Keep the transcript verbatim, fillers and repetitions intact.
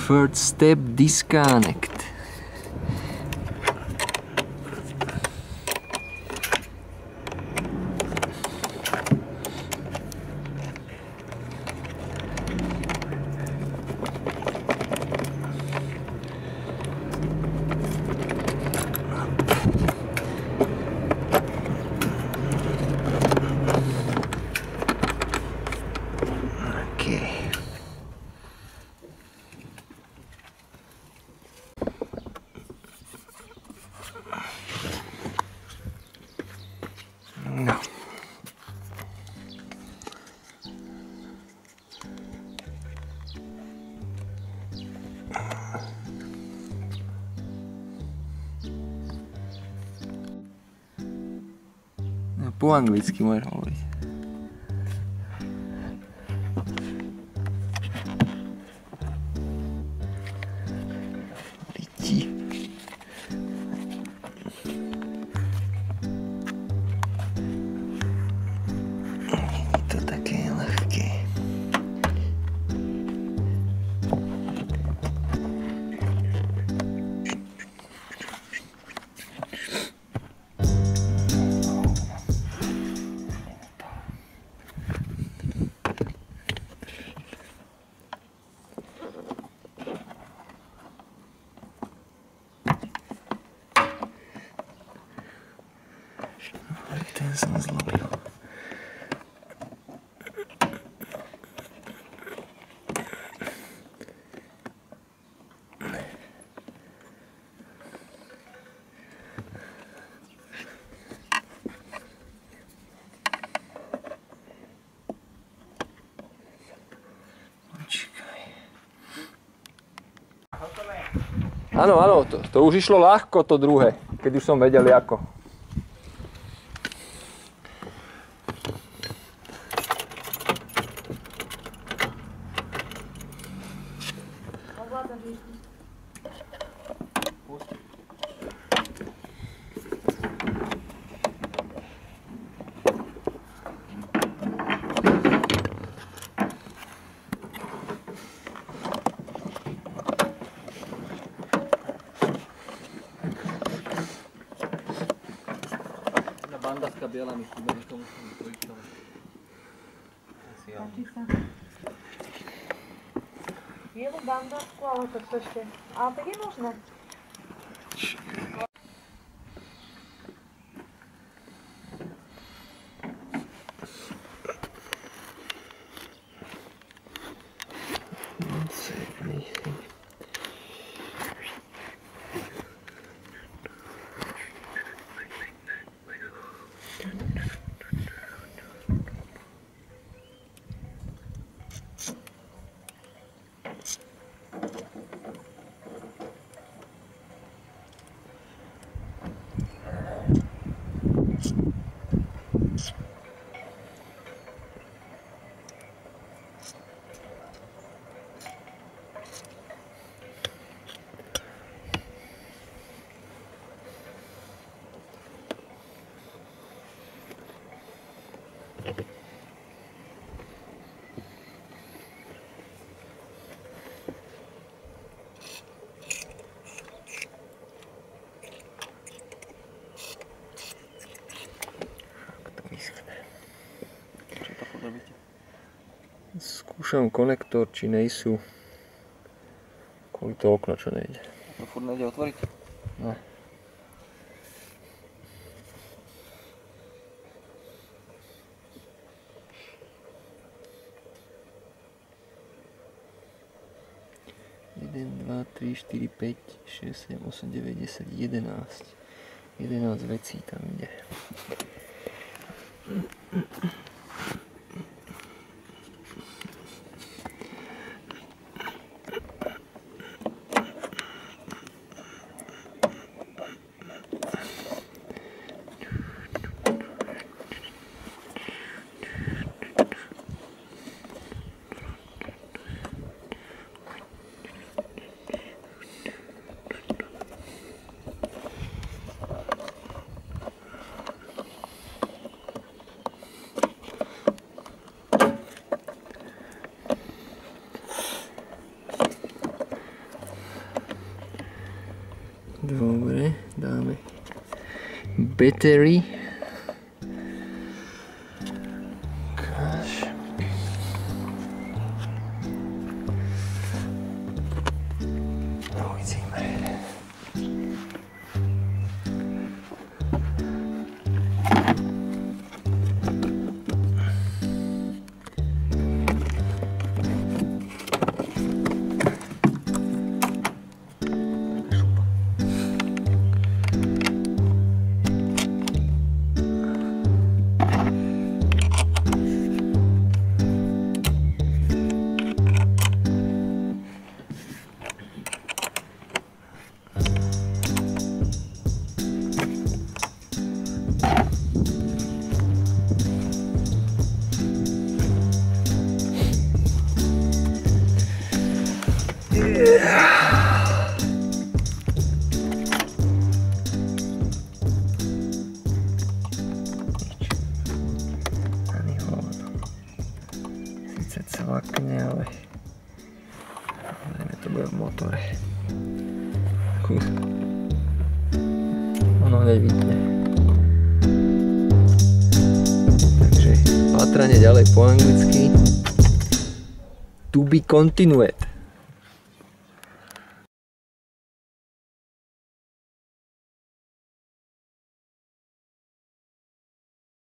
First step, disconnect. No. No, po anglicky môžeš hovoriť. Ten som zlobil. Áno, áno, to, to už išlo ľahko, to druhé, keď už som vedel ako. Bandaska biela mi chýba, že to musím vypojičovať. Páči sa. Bielu bandasku, ale to ešte. Ale tak je možné. Skúšam konektor, či nejsú kvôli to okno, čo nejde. To furt nejde otvoriť? No. jeden, dva, tri, štyri, päť, šesť, sedem, osem, deväť, desať, jedenásť. jedenásť vecí tam ide. battery. Gosh. No, uvidíme. Sice cvakne, ale najmä to bude v motore. Ono hneď vypne. Takže pátranie ďalej po anglicky. To be continued.